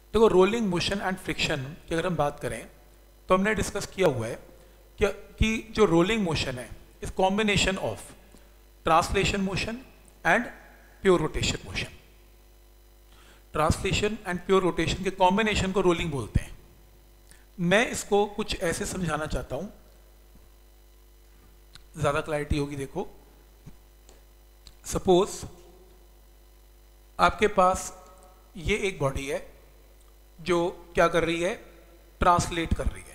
देखो rolling motion and friction की अगर हम बात करें तो हमने डिस्कस किया हुआ है कि जो रोलिंग मोशन है इस combination of translation motion and pure rotation motion. Translation and pure rotation के कॉम्बिनेशन को रोलिंग बोलते हैं। मैं इसको कुछ ऐसे समझाना चाहता हूं, ज्यादा क्लैरिटी होगी। देखो सपोज आपके पास ये एक बॉडी है जो क्या कर रही है, ट्रांसलेट कर रही है।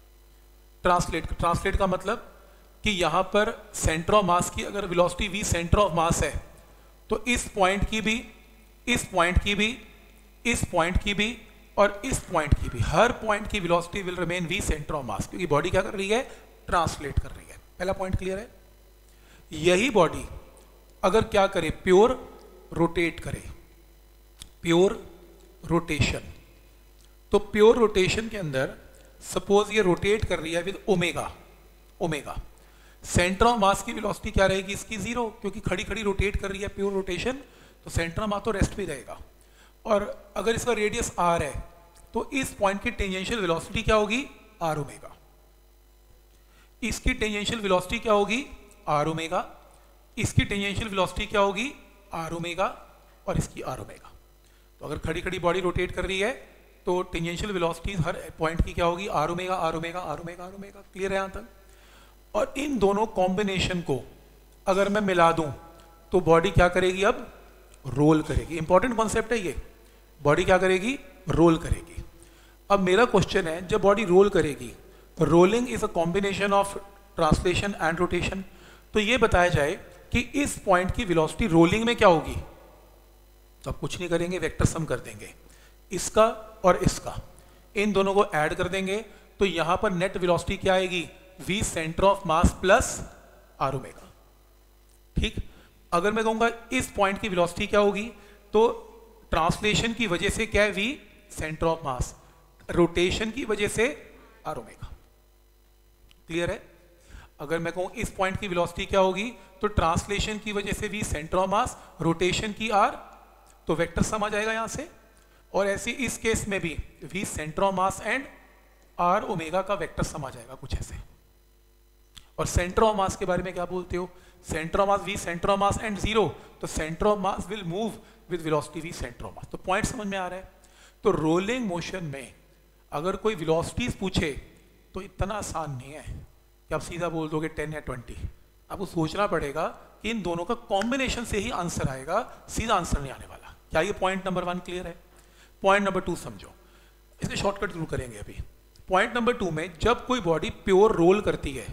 ट्रांसलेट का मतलब कि यहां पर सेंटर ऑफ मास की अगर velocity v centre of mass है तो इस पॉइंट की भी, इस पॉइंट की भी, इस पॉइंट की भी और इस पॉइंट की भी, हर पॉइंट की velocity will remain v centre of mass, क्योंकि बॉडी क्या कर रही है, ट्रांसलेट कर रही है। पहला पॉइंट क्लियर है। यही बॉडी अगर क्या करे, प्योर रोटेट करे, प्योर रोटेशन, तो प्योर रोटेशन के अंदर सपोज ये रोटेट कर रही है with omega, omega centre of mass की वेलोसिटी क्या रहेगी इसकी, जीरो, क्योंकि खड़ी खड़ी रोटेट कर रही है प्योर रोटेशन, तो सेंटर ऑफ मास तो रेस्ट भी रहेगा। और अगर इसका रेडियस r है तो इस पॉइंट की टेंजेंशियल वेलोसिटी क्या होगी, r ओमेगा। इसकी टेंजेंशियल वेलोसिटी क्या होगी, r ओमेगा। इसकी टेंजेंशियल वेलोसिटी क्या होगी, r ओमेगा, और इसकी r ओमेगा। तो अगर खड़ी खड़ी बॉडी रोटेट कर रही है तो टेंजेंशियल वेलोसिटी हर पॉइंट की क्या होगी, r omega, r omega, r omega, r omega. Clear है यहां तक। और इन दोनों कॉम्बिनेशन को अगर मैं मिला दूं तो बॉडी क्या करेगी, अब रोल करेगी। इंपॉर्टेंट कॉन्सेप्ट है ये, बॉडी क्या करेगी, रोल करेगी। अब मेरा क्वेश्चन है, जब बॉडी रोल करेगी, rolling is a combination of translation and rotation, तो ये बताया जाए कि इस पॉइंट की वेलोसिटी रोलिंग में क्या होगी। तो आप कुछ नहीं करेंगे, वेक्टर सम कर देंगे, इसका और इसका, इन दोनों को ऐड कर देंगे, तो यहां पर नेट वेलोसिटी क्या आएगी, v centre of mass plus r omega. ठीक। अगर मैं कहूंगा इस पॉइंट की वेलोसिटी क्या होगी, तो ट्रांसलेशन की वजह से क्या है, v centre of mass, rotation की वजह से r ओमेगा। क्लियर है। अगर मैं कहूं इस पॉइंट की वेलोसिटी क्या होगी, तो ट्रांसलेशन की वजह से v centre of mass, rotation की r, तो वेक्टर सम आ जाएगा यहां से। और ऐसे इस केस में भी v centre of mass and r omega का वेक्टर सम आ जाएगा कुछ ऐसे। और सेंटर ऑफ मास के बारे में क्या बोलते हो, centre of mass v centre of mass and zero, तो centre of mass will move with velocity v centre of mass. तो पॉइंट समझ में आ रहा है। तो रोलिंग मोशन में अगर कोई वेलोसिटीज पूछे तो इतना आसान नहीं है कि आप सीधा बोल दोगे 10 या 20। आपको सोचना पड़ेगा कि इन दोनों का कॉम्बिनेशन से ही आंसर आएगा, सीधा आंसर नहीं आने वाला। क्या ये पॉइंट नंबर 1 क्लियर है। पॉइंट नंबर 2 समझो, इसके शॉर्टकट जरूर करेंगे अभी। पॉइंट नंबर 2 में जब कोई बॉडी प्योर रोल करती है,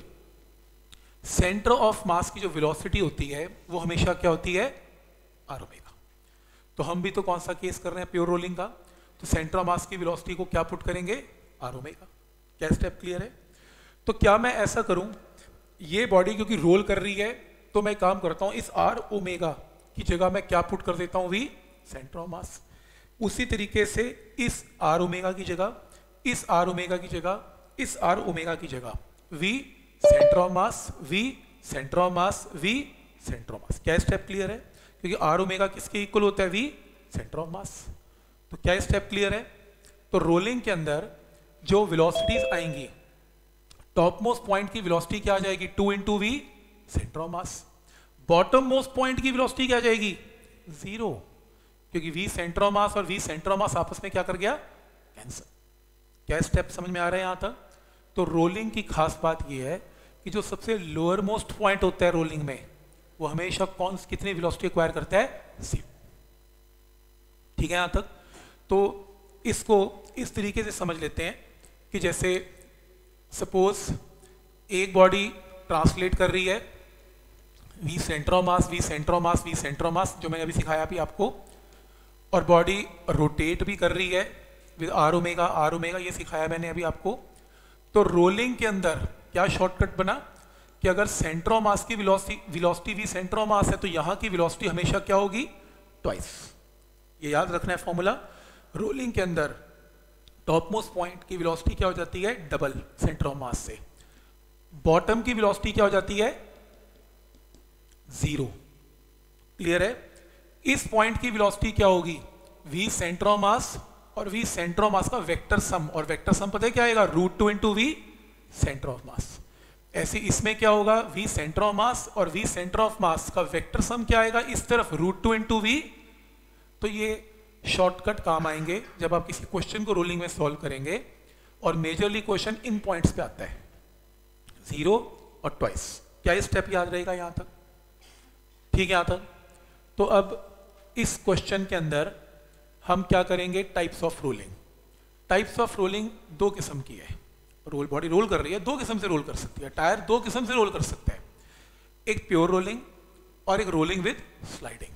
सेंटर ऑफ मास की जो वेलोसिटी होती है वो हमेशा क्या होती है, r ओमेगा। तो हम भी तो कौन सा केस कर रहे हैं, प्योर रोलिंग का, तो सेंटर ऑफ मास की वेलोसिटी को क्या पुट करेंगे, r ओमेगा। क्या स्टेप क्लियर है। तो क्या मैं ऐसा करूं, ये बॉडी क्योंकि रोल कर रही है तो मैं काम करता हूं, इस r ओमेगा की जगह मैं क्या पुट कर देता हूं, v सेंटर ऑफ मास। उसी तरीके से इस r ओमेगा की जगह, इस r ओमेगा की जगह, इस r ओमेगा की जगह v centre of mass, v centre of mass, v centre of mass. क्या स्टेप क्लियर है, क्योंकि r ओमेगा किसके इक्वल होता है, v सेंटर ऑफ मास। तो क्या स्टेप क्लियर है। तो रोलिंग के अंदर जो वेलोसिटीज आएंगी, टॉप मोस्ट पॉइंट की वेलोसिटी क्या आ जाएगी, 2 into v centre of mass. Bottom most point की वेलोसिटी क्या आ जाएगी, 0, क्योंकि v सेंटर ऑफ मास और v सेंटर ऑफ मास आपस में क्या कर गया, कैंसिल। क्या स्टेप समझ में आ रहा है यहां तक। तो रोलिंग की खास बात यह है कि जो सबसे लोअर मोस्ट पॉइंट होता है रोलिंग में, वो हमेशा कौन कितनी वेलोसिटी एक्वायर करता है, 0। ठीक है यहां तक। तो इसको इस तरीके से समझ लेते हैं कि जैसे सपोज एक बॉडी ट्रांसलेट कर रही है, v centre of mass, v centre of mass, v centre of mass, जो मैंने अभी सिखाया भी आपको, और बॉडी रोटेट भी कर रही है with r omega, r omega, ये सिखाया मैंने अभी आपको। तो रोलिंग के अंदर क्या शॉर्टकट बना कि अगर सेंटर ऑफ मास की velocity v centre of mass है तो यहां की वेलोसिटी हमेशा क्या होगी, ट्वाइस। ये याद रखना है फॉर्मूला। रोलिंग के अंदर टॉप मोस्ट पॉइंट की वेलोसिटी क्या हो जाती है, डबल सेंटर ऑफ मास से। बॉटम की वेलोसिटी क्या हो जाती है, 0। क्लियर है। इस पॉइंट की वेलोसिटी क्या होगी, v सेंटर ऑफ मास और v सेंटर ऑफ मास का वेक्टर सम, और वेक्टर सम पता है क्या आएगा, √2 into v centre of mass. ऐसे इसमें क्या होगा, v सेंटर ऑफ मास और v सेंटर ऑफ मास का वेक्टर सम क्या आएगा इस तरफ, √2 इंटू वी। तो ये शॉर्टकट काम आएंगे जब आप किसी क्वेश्चन को रोलिंग में सॉल्व करेंगे, और मेजरली क्वेश्चन इन पॉइंट्स पे आता है, 0 और ट्वाइस। क्या ये स्टेप याद रहेगा यहां तक? ठीक है यहां तक। तो अब इस क्वेश्चन के अंदर हम क्या करेंगे, types of rolling. Types of rolling दो किस्म की है, रोल बॉडी रोल कर रही है, दो किस्म से रोल कर सकती है, टायर दो किस्म से रोल कर सकता है, एक प्योर रोलिंग और एक रोलिंग विद स्लाइडिंग।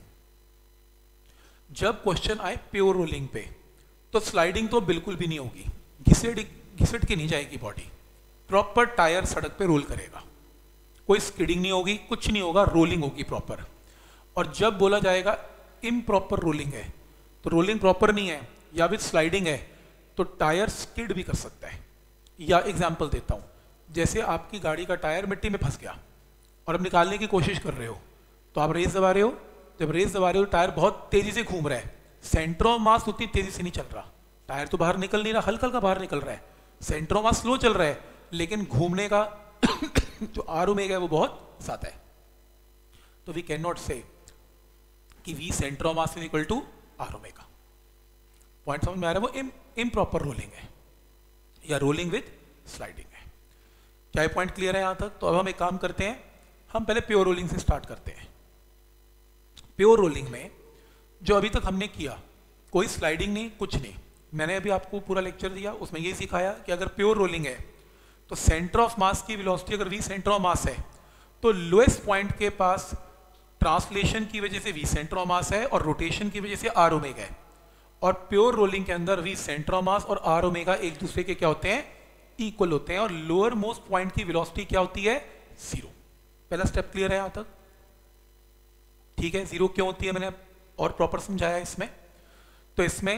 जब क्वेश्चन आए प्योर रोलिंग पे तो स्लाइडिंग तो बिल्कुल भी नहीं होगी, घिसट के नहीं जाएगी बॉडी, प्रॉपर टायर सड़क पे रोल करेगा, कोई स्किडिंग नहीं होगी, कुछ नहीं होगा, रोलिंग होगी प्रॉपर। और जब बोला जाएगा इम्प्रॉपर रोलिंग है, तो रोलिंग प्रॉपर नहीं है या विद स्लाइडिंग है, तो टायर स्किड भी कर सकता है। या एग्जाम्पल देता हूं, जैसे आपकी गाड़ी का टायर मिट्टी में फंस गया और अब निकालने की कोशिश कर रहे हो, तो आप रेस दबा रहे हो, जब रेस दबा रहे हो टायर बहुत तेजी से घूम रहा है, सेंटर ऑफ मास उतनी तेजी से नहीं चल रहा, टायर तो बाहर निकल नहीं रहा, हल्का हल्का बाहर निकल रहा है, सेंटर ऑफ मास स्लो चल रहा है, लेकिन घूमने का जो आर ओमेगा है वो बहुत ज्यादा है। तो वी कैन नॉट से कि v centre of mass is equal to r omega. Point समझ में आ रहा है? वो इम्प्रॉपर रोलिंग है या रोलिंग विद स्लाइडिंग है। क्या ये पॉइंट क्लियर है यहां तक? तो अब हम एक काम करते हैं, हम पहले प्योर रोलिंग से स्टार्ट करते हैं। प्योर रोलिंग में जो अभी तक हमने किया, कोई स्लाइडिंग नहीं, कुछ नहीं, मैंने अभी आपको पूरा लेक्चर दिया, उसमें ये सिखाया कि अगर प्योर रोलिंग है तो सेंटर ऑफ मास की वेलोसिटी अगर v सेंटर ऑफ मास है तो लोएस्ट पॉइंट के पास ट्रांसलेशन की वजह से v सेंटर ऑफ मास है और रोटेशन की वजह से r ओमेगा है। और प्योर रोलिंग के अंदर v सेंटर ऑफ मास और r ओमेगा एक दूसरे के क्या होते हैं, इक्वल होते हैं, और लोअर मोस्ट पॉइंट की वेलोसिटी क्या होती है, 0। पहला स्टेप क्लियर है यहां तक? ठीक है, 0 क्यों होती है मैंने और प्रॉपर समझाया इसमें। तो इसमें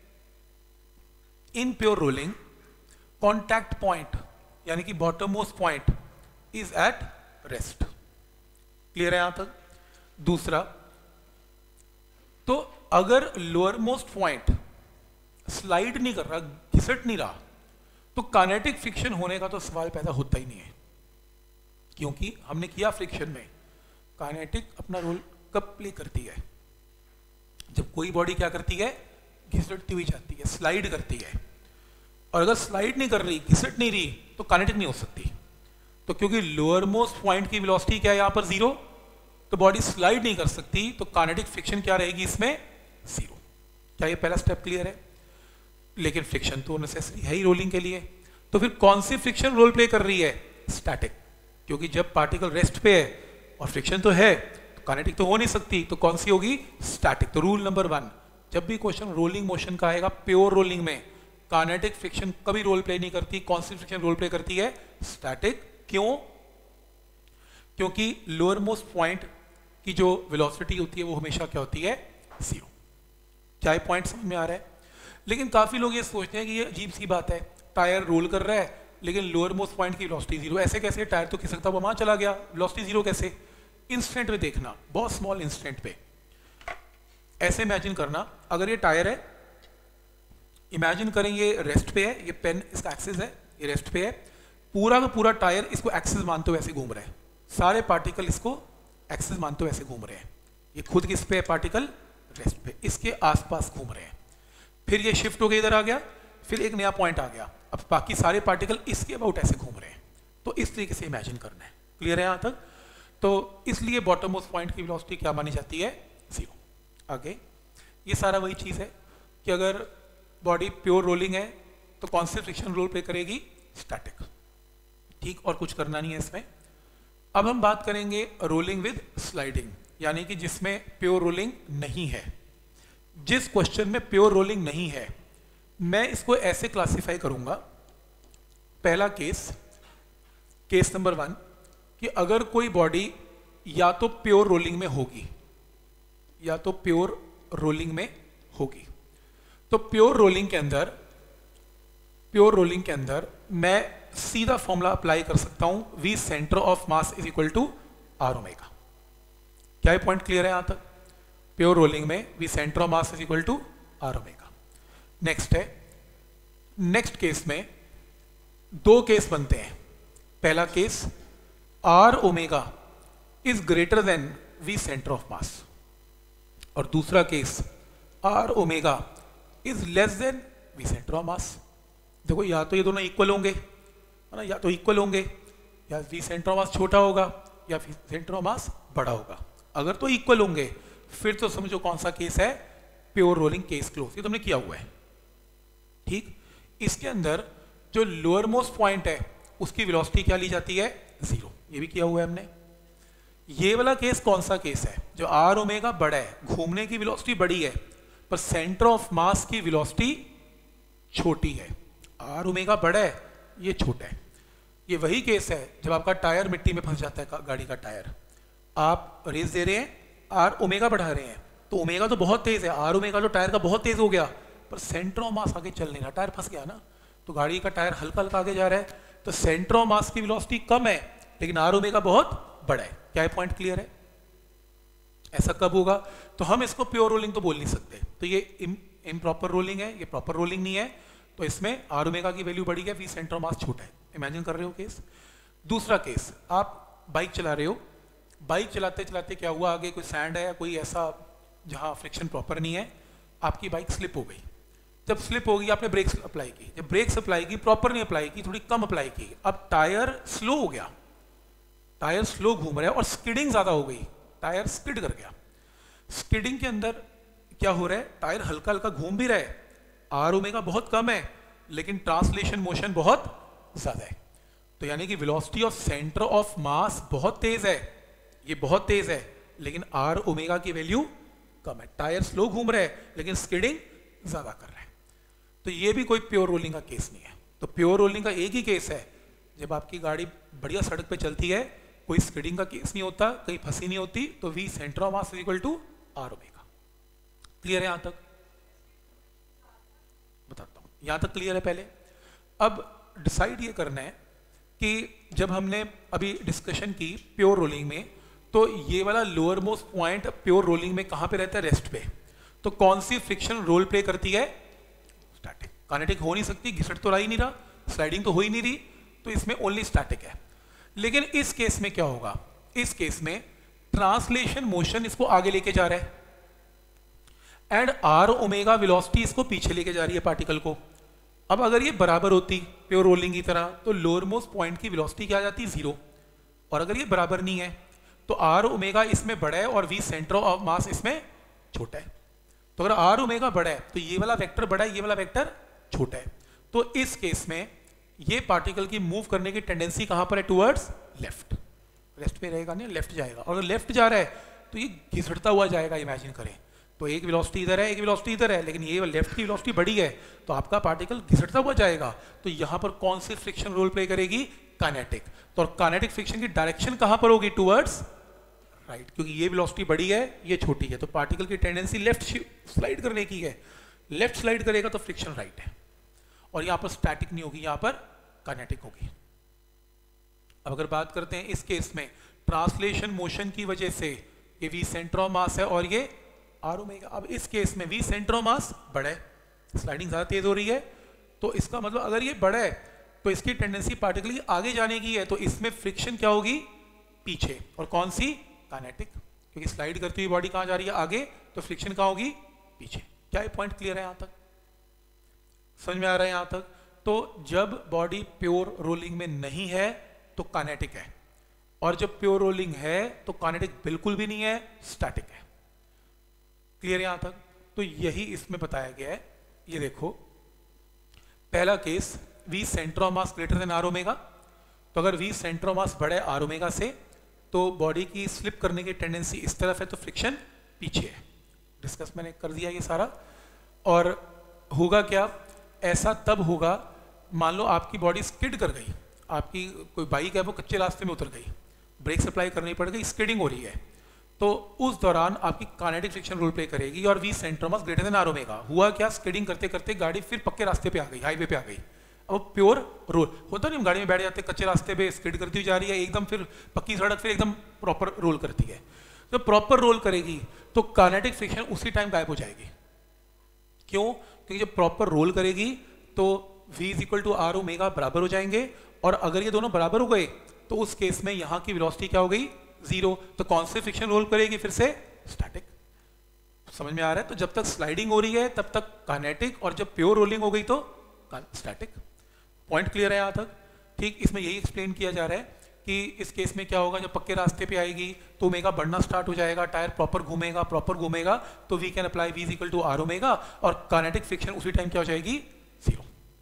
in pure rolling contact point यानी कि bottom most point is at rest. Clear है यहां तक? दूसरा, तो अगर लोअर मोस्ट पॉइंट स्लाइड नहीं कर रहा, घिसट नहीं रहा, तो काइनेटिक फ्रिक्शन होने का तो सवाल पैदा होता ही नहीं है, क्योंकि हमने किया फ्रिक्शन में काइनेटिक अपना रोल कब प्ले करती है, जब कोई बॉडी क्या करती है, घिसटती हुई जाती है, स्लाइड करती है। और अगर स्लाइड नहीं कर रही, घिसट नहीं रही, तो काइनेटिक नहीं हो सकती। तो क्योंकि लोअर मोस्ट पॉइंट की वेलोसिटी क्या है यहां पर, 0, तो बॉडी स्लाइड नहीं कर सकती, तो काइनेटिक फ्रिक्शन क्या रहेगी इसमें, 0। क्या ये पहला स्टेप क्लियर है? लेकिन फ्रिक्शन तो नेसेसरी है ही रोलिंग के लिए, तो फिर कौन सी फ्रिक्शन रोल प्ले कर रही है, स्टैटिक, क्योंकि जब पार्टिकल रेस्ट पे है और फ्रिक्शन तो है, तो काइनेटिक तो हो नहीं सकती, तो कौन सी होगी, स्टैटिक। तो रूल नंबर 1, जब भी क्वेश्चन रोलिंग मोशन का आएगा प्योर रोलिंग में, काइनेटिक फ्रिक्शन कभी रोल प्ले नहीं करती, कौन सी फ्रिक्शन रोल प्ले करती है, स्टैटिक। क्यों? क्योंकि लोअर मोस्ट पॉइंट की जो वेलोसिटी होती है वो हमेशा क्या होती है, 0। क्या पॉइंट समझ में आ रहा है? लेकिन काफी लोग ये सोचते हैं कि ये अजीब सी बात है, टायर रोल कर रहा है लेकिन लोअर मोस्ट पॉइंट की वेलोसिटी 0, ऐसे कैसे, टायर तो खिसकता हुआ वहां चला गया, वेलोसिटी 0 कैसे? इंस्टेंट में देखना, बहुत स्मॉल इंस्टेंट पे ऐसे इमेजिन करना, अगर ये टायर है, इमेजिन करें ये रेस्ट पे है, ये पेन इसका एक्सिस है, ये रेस्ट पे है, पूरा का पूरा टायर इसको एक्सिस मानते हुए ऐसे घूम रहा है, सारे पार्टिकल इसको एक्सिस मानते हुए ऐसे घूम रहे हैं, ये खुद किस पे है, पार्टिकल रेस्ट पे, इसके आसपास घूम रहे हैं, फिर ये शिफ्ट होकर इधर आ गया, फिर एक नया पॉइंट आ गया, अब बाकी सारे पार्टिकल इसके अबाउट ऐसे घूम रहे हैं। तो इस तरीके से इमेजिन करना है। क्लियर है यहां तक? तो इसलिए बॉटम मोस्ट पॉइंट की वेलोसिटी क्या मानी जाती है, 0। आगे ये सारा वही चीज है कि अगर बॉडी प्योर रोलिंग है तो कौन सी फ्रिक्शन रोल प्ले करेगी, स्टैटिक। ठीक, और कुछ करना नहीं है इसमें। अब हम बात करेंगे रोलिंग विद स्लाइडिंग, यानी कि जिसमें प्योर रोलिंग नहीं है। जिस क्वेश्चन में प्योर रोलिंग नहीं है, मैं इसको ऐसे क्लासिफाई करूंगा। पहला केस नंबर 1, कि अगर कोई बॉडी या तो प्योर रोलिंग में होगी या तो प्योर रोलिंग में होगी, तो प्योर रोलिंग के अंदर मैं सीधा फॉर्मूला अप्लाई कर सकता हूं, v centre of mass is equal to r omega. क्या ये पॉइंट क्लियर है यहां तक? प्योर रोलिंग में v centre of mass is equal to r omega. Next है, नेक्स्ट केस में दो केस बनते हैं। पहला case r omega is greater than v centre of mass, और दूसरा case r omega is less than v centre of mass. देखो या तो ये दोनों इक्वल होंगे, है ना, या तो इक्वल होंगे, या वी सेंटर ऑफ मास छोटा होगा या वी सेंटर ऑफ मास बड़ा होगा। अगर तो इक्वल होंगे फिर तो समझो कौन सा केस है, प्योर रोलिंग केस क्लोज। ये तुमने किया हुआ है, ठीक। इसके अंदर जो लोअर मोस्ट पॉइंट है उसकी वेलोसिटी क्या ली जाती है, 0। ये भी किया हुआ है हमने। ये वाला केस कौन सा केस है, जो आर ओमेगा बड़ा है, घूमने की वेलोसिटी बड़ी है पर सेंटर ऑफ मास की वेलोसिटी छोटी है। आर ओमेगा बड़ा है, ये छोटा है। ये वही केस है जब आपका टायर मिट्टी में फंस जाता है, गाड़ी का टायर, आप रेस दे रहे हैं, आर ओमेगा बढ़ा रहे हैं, तो ओमेगा तो बहुत तेज है, आर ओमेगा तो टायर का बहुत तेज हो गया, पर सेंटर ऑफ मास आगे चल नहीं रहा, टायर फंस गया ना, तो गाड़ी का टायर हल्का हल्का आगे जा रहा है, तो सेंटर ऑफ मास की वेलोसिटी कम है लेकिन आर ओमेगा बहुत बड़ा है। क्या पॉइंट क्लियर है? ऐसा कब होगा? तो हम इसको प्योर रोलिंग तो बोल नहीं सकते, तो ये इम्प्रॉपर रोलिंग है, ये प्रॉपर रोलिंग नहीं है, तो इसमें आर ओमेगा की वैल्यू बड़ी है, वी सेंटर ऑफ मास छोटा है। इमेजिन कर रहे हो केस। दूसरा केस, आप बाइक चला रहे हो, बाइक चलाते चलाते क्या हुआ, आगे कोई सैंड है या कोई ऐसा जहां फ्रिक्शन प्रॉपर नहीं है, आपकी बाइक स्लिप हो गई। जब स्लिप होगी आपने ब्रेक्स अप्लाई की, जब ब्रेक्स अप्लाई की, प्रॉपर नहीं अप्लाई की, थोड़ी कम अप्लाई की, अब टायर स्लो हो गया, टायर स्लो घूम रहा है और स्किडिंग ज्यादा हो गई, टायर स्किड कर गया। स्किडिंग के अंदर क्या हो रहा है, टायर हल्का हल्का घूम भी रहा है, आर ओमेगा बहुत कम है लेकिन ट्रांसलेशन मोशन बहुत ज्यादा है, तो यानी कि velocity of centre of mass बहुत तेज है, ये बहुत तेज है, लेकिन आर ओमेगा की वैल्यू कम है। टायर स्लो घूम रहा है लेकिन स्किडिंग ज्यादा कर रहा है, तो ये भी कोई प्योर रोलिंग का केस नहीं है। तो प्योर रोलिंग का एक ही केस है, जब आपकी गाड़ी बढ़िया सड़क पे चलती है, कोई स्किडिंग का केस नहीं होता, कहीं फंसी नहीं होती, तो v centre of mass equal to r omega. Clear है? यहां तक बताता हूं, यहां तक क्लियर है पहले। अब डिसाइड ये करना है कि जब हमने अभी डिस्कशन की प्योर रोलिंग में, तो ये वाला lower most point pure rolling में कहां पे रहता है, रेस्ट पे, तो कौन सी फ्रिक्शन रोल प्ले करती है, स्टैटिक। काइनेटिक हो नहीं सकती, घिसट तो रहा ही नहीं रहा, स्लाइडिंग तो हो ही नहीं रही, तो इसमें ओनली स्टैटिक है। लेकिन इस केस में क्या होगा, इस केस में ट्रांसलेशन मोशन इसको आगे लेके जा रहा है एंड आर ओमेगा वेलोसिटी इसको पीछे लेके जा रही है पार्टिकल को। अब अगर ये बराबर होती प्योर रोलिंग की तरह, तो लोअर मोस्ट पॉइंट की वेलोसिटी क्या आ जाती, 0, और अगर ये बराबर नहीं है तो आर ओमेगा इसमें बड़ा है और वी सेंटर ऑफ मास इसमें छोटा है। तो अगर आर ओमेगा बड़ा है तो ये वाला वेक्टर बड़ा है, ये वाला वेक्टर छोटा है, तो इस केस में ये पार्टिकल की मूव करने की टेंडेंसी कहां पर है, टुवर्ड्स लेफ्ट। लेफ्ट पे रहेगा नहीं, लेफ्ट जाएगा, और अगर लेफ्ट जा रहा है तो ये घिसटता हुआ जाएगा। इमेजिन करें, तो एक वेलोसिटी इधर है, एक वेलोसिटी इधर है, लेकिन ये लेफ्ट की वेलोसिटी बड़ी है, तो आपका पार्टिकल घिसटता हुआ जाएगा। तो यहां पर कौन सी फ्रिक्शन रोल प्ले करेगी, काइनेटिक। तो काइनेटिक फ्रिक्शन की डायरेक्शन कहां पर होगी, टुवर्ड्स राइट, क्योंकि ये वेलोसिटी बड़ी है, ये छोटी है, तो पार्टिकल की टेंडेंसी लेफ्ट स्लाइड करने की है। लेफ्ट स्लाइड करेगा तो फ्रिक्शन राइट है, और यहां पर स्टैटिक नहीं होगी, यहां पर काइनेटिक होगी। अब अगर बात करते हैं इस केस में, ट्रांसलेशन मोशन की वजह से ये वी सेंटर ऑफ मास है और ये आर ओमेगा। अब इस केस में वी सेंटर ऑफ मास बड़ा है, स्लाइडिंग ज्यादा तेज हो रही है, तो इसका मतलब अगर ये बड़ा है तो इसकी टेंडेंसी पार्टिकल की आगे जाने की है, तो इसमें फ्रिक्शन क्या होगी, पीछे, और कौन सी, काइनेटिक, क्योंकि स्लाइड करती हुई बॉडी कहां जा रही है, आगे, तो फ्रिक्शन कहां होगी, पीछे। क्या ये पॉइंट क्लियर है? यहां तक समझ में आ रहा है? यहां तक तो जब बॉडी प्योर रोलिंग में नहीं है तो काइनेटिक है, और जब प्योर रोलिंग है तो काइनेटिक बिल्कुल भी नहीं है, स्टैटिक है। क्लियर है यहां तक? तो यही इसमें बताया गया है। ये देखो, पहला case, v centre of mass greater than r omega, तो अगर वी सेंटर ऑफ मास बड़ा है आर ओमेगा से, तो बॉडी की स्लिप करने की टेंडेंसी इस तरफ है, तो फ्रिक्शन पीछे है। डिस्कस मैंने कर दिया ये सारा। और होगा क्या, ऐसा तब होगा, मान लो आपकी बॉडी स्किड कर गई, आपकी कोई बाइक है वो कच्चे रास्ते में उतर गई, ब्रेक सप्लाई करनी पड़ गई, स्किडिंग हो रही है, तो उस दौरान आपकी काइनेटिक फ्रिक्शन रोल प्ले करेगी और v centre of mass greater than r omega. हुआ क्या, स्किडिंग करते करते गाड़ी फिर पक्के रास्ते पे आ गई, हाईवे पे आ गई। अब प्योर रोल होता नहीं, हम गाड़ी में बैठ जाते कच्चे रास्ते पे, स्किड करती हुई जा रही है एकदम, फिर पक्की सड़क, फिर एकदम प्रॉपर रोल करती है। तो प्रॉपर रोल करेगी तो काइनेटिक फ्रिक्शन उसी टाइम गायब हो जाएगी, क्यों? क्योंकि जब प्रॉपर रोल करेगी तो v is equal to r omega बराबर हो जाएंगे, और अगर ये दोनों बराबर हो गए तो उस केस में यहाँ की वेलोसिटी क्या हो गई? 0। तो कौन से फ्रिक्शन रोल करेगी? फिर से स्टैटिक। समझ में आ रहा है? तो जब तक स्लाइडिंग हो रही है तब तक काइनेटिक, और जब प्योर रोलिंग हो गई तो स्टैटिक। पॉइंट क्लियर है यहाँ तक? ठीक, इसमें यही एक्सप्लेन किया जा रहा है कि इस केस में क्या होगा, जब पक्के रास्ते पे आएगी तो ओमेगा बढ़ना स्टार्ट हो जाएगा, टायर प्रॉपर घूमेगा तो we can apply v is equal to r omega, और काइनेटिक फ्रिक्शन उसी टाइम क्या हो जाएगी? 0।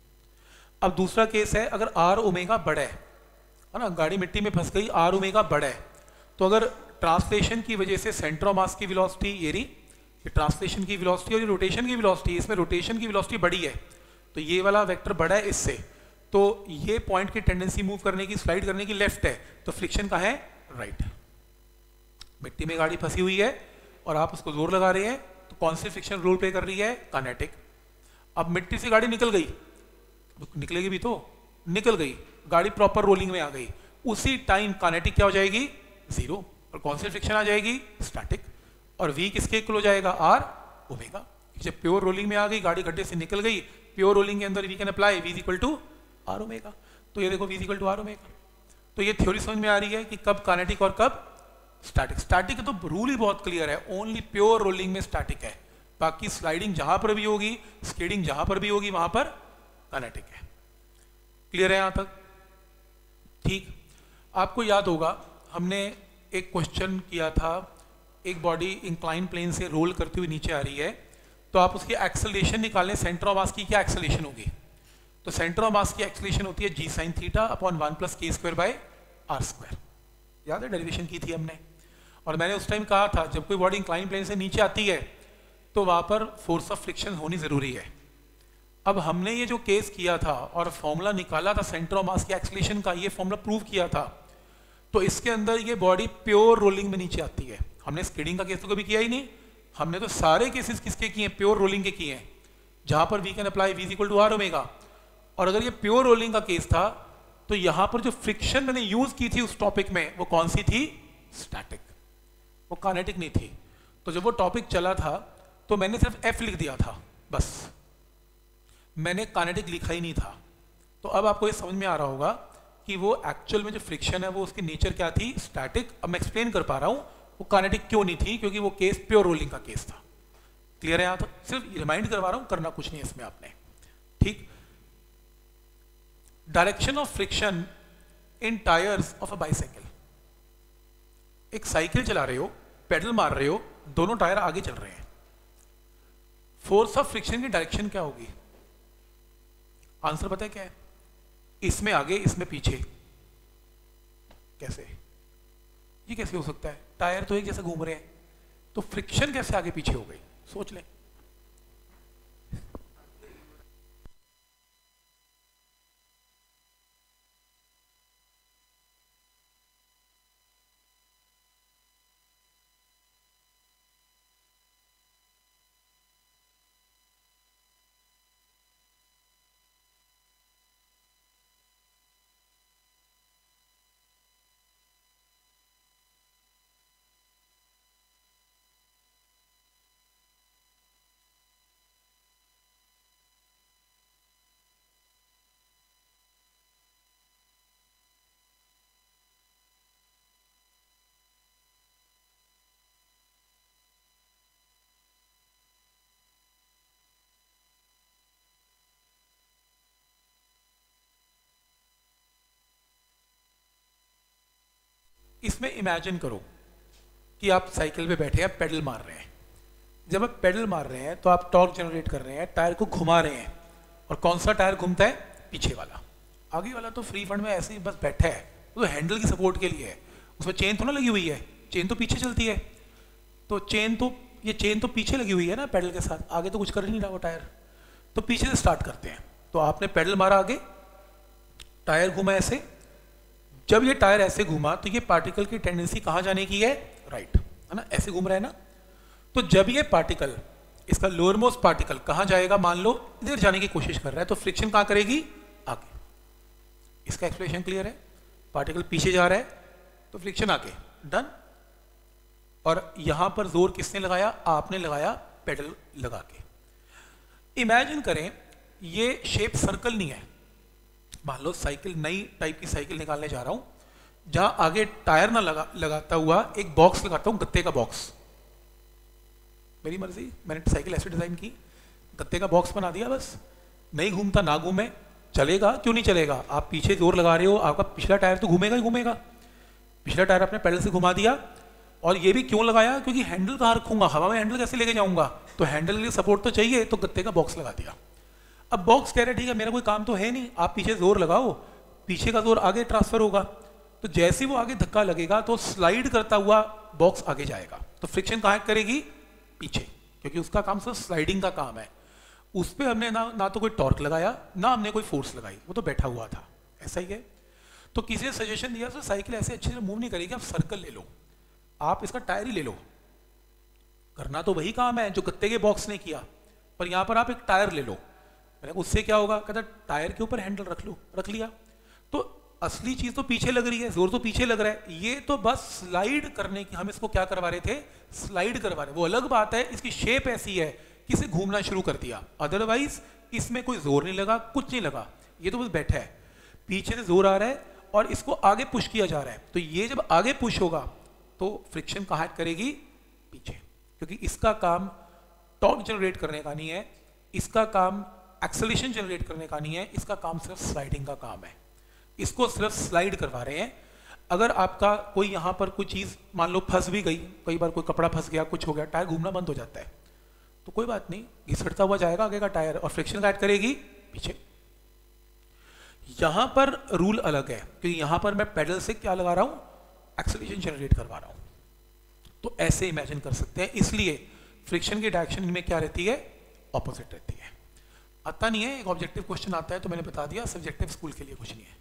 अब दूसरा केस है, अगर आर ओमेगा बढ़े, है ना, गाड़ी मिट्टी में फंस गई, आर ओमेगा बढ़े, तो अगर ट्रांसलेशन की वजह से सेंटर ऑफ मास की वेलोसिटी ये रही, ये ट्रांसलेशन की वेलोसिटी और ये रोटेशन की वेलोसिटी, इसमें रोटेशन की वेलोसिटी बढ़ी है तो ये वाला वेक्टर बढ़ा है इससे, तो ये पॉइंट की टेंडेंसी मूव करने की, स्लाइड करने की लेफ्ट है, तो फ्रिक्शन कहाँ है? राइट। मिट्टी में गाड़ी फंसी हुई है और आप उसको जोर लगा रहे हैं, तो कौन सी फ्रिक्शन रोल प्ले कर रही है? काइनेटिक। अब मिट्टी से गाड़ी निकल गई, निकलेगी भी तो, निकल गई, गाड़ी प्रॉपर रोलिंग में आ गई, उसी टाइम काइनेटिक क्या हो जाएगी? 0। और कौन सी फ्रिक्शन आ जाएगी? स्टैटिक। और v किसके इक्वल हो जाएगा? R omega. जब प्योर रोलिंग में आ गई, गाड़ी गड्ढे से निकल गई, प्योर रोलिंग के अंदर we can apply v is equal to r omega. तो ये देखो v is equal to r omega. तो ये थ्योरी समझ में आ रही है कि कब काइनेटिक और कब स्टैटिक। स्टैटिक तो रूल ही बहुत क्लियर है, ओनली प्योर रोलिंग में स्टैटिक है, बाकी स्लाइडिंग जहां पर भी होगी, स्केडिंग जहां पर भी होगी, वहां पर काइनेटिक है। क्लियर है यहां तक? ठीक। आपको याद होगा हमने एक क्वेश्चन किया था, एक बॉडी इंक्लाइन प्लेन से रोल करती हुई नीचे आ रही है, तो आप उसकी एक्सेलरेशन निकालें, सेंटर ऑफ मास की क्या एक्सेलरेशन होगी? तो सेंटर ऑफ मास की एक्सेलरेशन होती है g sin theta upon 1 plus k square by r square. याद है डेरिवेशन की थी हमने, और मैंने उस टाइम कहा था जब कोई बॉडी इंक्लाइन प्लेन से नीचे आती है तो वहां पर फोर्स ऑफ फ्रिक्शन होनी जरूरी है। अब हमने ये जो केस किया था और फॉर्मूला निकाला था सेंटर ऑफ मास की एक्सेलरेशन का, ये फॉर्मूला प्रूव किया था, तो इसके अंदर ये बॉडी प्योर रोलिंग में नीचे आती है। हमने स्किडिंग का केस तो कभी किया ही नहीं, हमने तो सारे केसेस किसके किए हैं? प्योर रोलिंग के किए हैं, जहां पर we can apply v is equal to r omega. और अगर ये प्योर रोलिंग का केस था तो यहां पर जो फ्रिक्शन मैंने यूज की थी उस टॉपिक में, वो कौन सी थी? स्टैटिक, वो काइनेटिक नहीं थी। तो जब वो टॉपिक चला था तो मैंने सिर्फ एफ लिख दिया था, बस, मैंने काइनेटिक लिखा ही नहीं था। तो अब आपको ये समझ में आ रहा होगा कि वो एक्चुअल में जो फ्रिक्शन है वो उसकी नेचर क्या थी? स्टैटिक। अब मैं एक्सप्लेन कर पा रहा हूं वो काइनेटिक क्यों नहीं थी, क्योंकि वो केस प्योर रोलिंग का केस था। क्लियर है? यहां तक सिर्फ रिमाइंड करवा रहा हूं, करना कुछ नहीं है इसमें आपने। ठीक। Direction of friction in tyres of a bicycle. एक साइकिल चला रहे हो, पेडल मार रहे हो, दोनों टायर आगे चल रहे हैं, फोर्स ऑफ फ्रिक्शन की डायरेक्शन क्या होगी? आंसर पता है क्या है? इसमें आगे, इसमें पीछे। कैसे? ये कैसे हो सकता है? टायर तो एक जैसे घूम रहे हैं, तो फ्रिक्शन कैसे आगे पीछे हो गई? सोच लें। इसमें इमेजिन करो कि आप साइकिल पे बैठे हैं, पेडल मार रहे हैं। जब आप पेडल मार रहे हैं तो आप टॉर्क जनरेट कर रहे हैं, टायर को घुमा रहे हैं, और कौन सा टायर घूमता है? पीछे वाला। आगे वाला तो फ्री फंड में ऐसे ही बस बैठा है, वो तो हैंडल की सपोर्ट के लिए है, उसमें चेन तो ना लगी हुई है, चेन तो पीछे चलती है, तो चेन तो पीछे लगी हुई है ना पेडल के साथ, आगे तो कुछ कर नहीं रहा वो टायर। तो पीछे से स्टार्ट करते हैं। तो आपने पेडल मारा आगे, टायर घूमा ऐसे, जब ये टायर ऐसे घूमा तो ये पार्टिकल की टेंडेंसी कहां जाने की है? राइट, है ना, ऐसे घूम रहा है ना। तो जब ये पार्टिकल, इसका लोअर मोस्ट पार्टिकल कहां जाएगा? मान लो इधर जाने की कोशिश कर रहा है, तो फ्रिक्शन कहां करेगी? आगे। इसका एक्सप्लेनेशन क्लियर है? पार्टिकल पीछे जा रहा है तो फ्रिक्शन आगे, डन। और यहां पर जोर किसने लगाया? आपने लगाया पेडल लगा के। इमेजिन करें ये शेप सर्कल नहीं है, मान लो साइकिल, नई टाइप की साइकिल निकालने जा रहा हूं, जहां आगे टायर ना लगाता हुआ एक बॉक्स लगाता हूं, गत्ते का बॉक्स। मेरी मर्जी, मैंने साइकिल ऐसे डिजाइन की, गत्ते का बॉक्स बना दिया, बस नहीं घूमता ना घूमे, चलेगा क्यों नहीं चलेगा? आप पीछे जोर लगा रहे हो, आपका पिछला टायर तो घूमेगा ही घूमेगा। पिछला टायर आपने पैडल से घुमा दिया, और ये भी क्यों लगाया? क्योंकि हैंडल कहाँ रखूंगा, हवा में हैंडल कैसे लेके जाऊंगा, तो हैंडल के लिए सपोर्ट तो चाहिए, तो गत्ते का बॉक्स लगा दिया। अब बॉक्स कह रहे ठीक है मेरा कोई काम तो है नहीं, आप पीछे जोर लगाओ, पीछे का जोर आगे ट्रांसफर होगा, तो जैसे वो आगे धक्का लगेगा तो स्लाइड करता हुआ बॉक्स आगे जाएगा। तो फ्रिक्शन कहाँ करेगी? पीछे, क्योंकि उसका काम सिर्फ स्लाइडिंग का काम है। उस पर हमने ना तो कोई टॉर्क लगाया, ना हमने कोई फोर्स लगाई, वो तो बैठा हुआ था, ऐसा ही है। तो किसी ने सजेशन दिया तो साइकिल ऐसे अच्छे से मूव नहीं करेगी, आप सर्कल ले लो, आप इसका टायर ही ले लो, करना तो वही काम है जो गत्ते के बॉक्स ने किया, पर यहां पर आप एक टायर ले लो। मैंने उससे क्या होगा? कहता टायर के ऊपर हैंडल रख लो, रख लिया, तो असली चीज तो पीछे लग रही है, जोर तो पीछे लग रहा है, ये तो बस स्लाइड करने की, हम इसको क्या करवा रहे थे? स्लाइड करवा रहे। वो अलग बात है, इसकी शेप ऐसी है कि इसे घूमना शुरू कर दिया, अदरवाइज इसमें कोई जोर नहीं लगा, कुछ नहीं लगा, ये तो बस बैठा है, पीछे से जोर आ रहा है और इसको आगे पुश किया जा रहा है। तो ये जब आगे पुश होगा तो फ्रिक्शन कहाँ करेगी? पीछे, क्योंकि इसका काम टॉर्क जनरेट करने का नहीं है, इसका काम एक्सेलरेशन जनरेट करने का नहीं है, इसका काम सिर्फ स्लाइडिंग का काम है, इसको सिर्फ स्लाइड करवा रहे हैं। अगर आपका कोई यहाँ पर कोई चीज मान लो फंस भी गई, कई बार कोई कपड़ा फंस गया, कुछ हो गया, टायर घूमना बंद हो जाता है, तो कोई बात नहीं, घिसटता हुआ जाएगा आगे का टायर, और फ्रिक्शन ऐड करेगी पीछे। यहां पर रूल अलग है, क्योंकि यहां पर मैं पेडल से क्या लगा रहा हूं? एक्सेलरेशन जनरेट करवा रहा हूं। तो ऐसे इमेजिन कर सकते हैं, इसलिए फ्रिक्शन की डायरेक्शन में क्या रहती है? ऑपोजिट रहती है। आता नहीं है, एक ऑब्जेक्टिव क्वेश्चन आता है तो मैंने बता दिया, सब्जेक्टिव स्कूल के लिए कुछ नहीं है।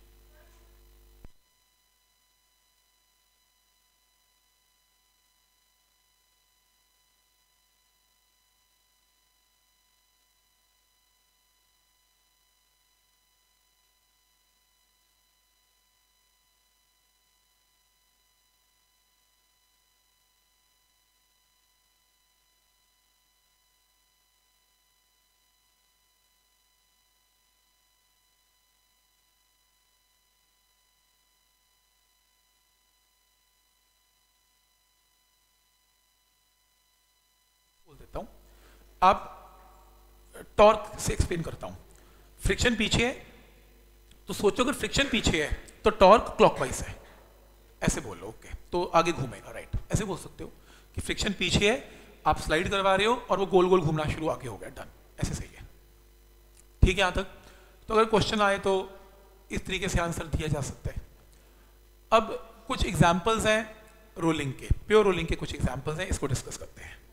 बोल देता हूं, अब टॉर्क से एक्सप्लेन करता हूं। फ्रिक्शन पीछे है, तो सोचो अगर फ्रिक्शन पीछे है तो टॉर्क क्लॉकवाइज है, ऐसे बोल लो, ओके, तो आगे घूमेगा, राइट, ऐसे बोल सकते हो कि फ्रिक्शन पीछे है, आप स्लाइड करवा रहे हो और वो गोल गोल घूमना शुरू आगे हो गया, डन, ऐसे सही है, ठीक है यहां तक। तो अगर क्वेश्चन आए तो इस तरीके से आंसर दिया जा सकता है। अब कुछ एग्जाम्पल्स हैं रोलिंग के, प्योर रोलिंग के कुछ एग्जाम्पल्स हैं, इसको डिस्कस करते हैं।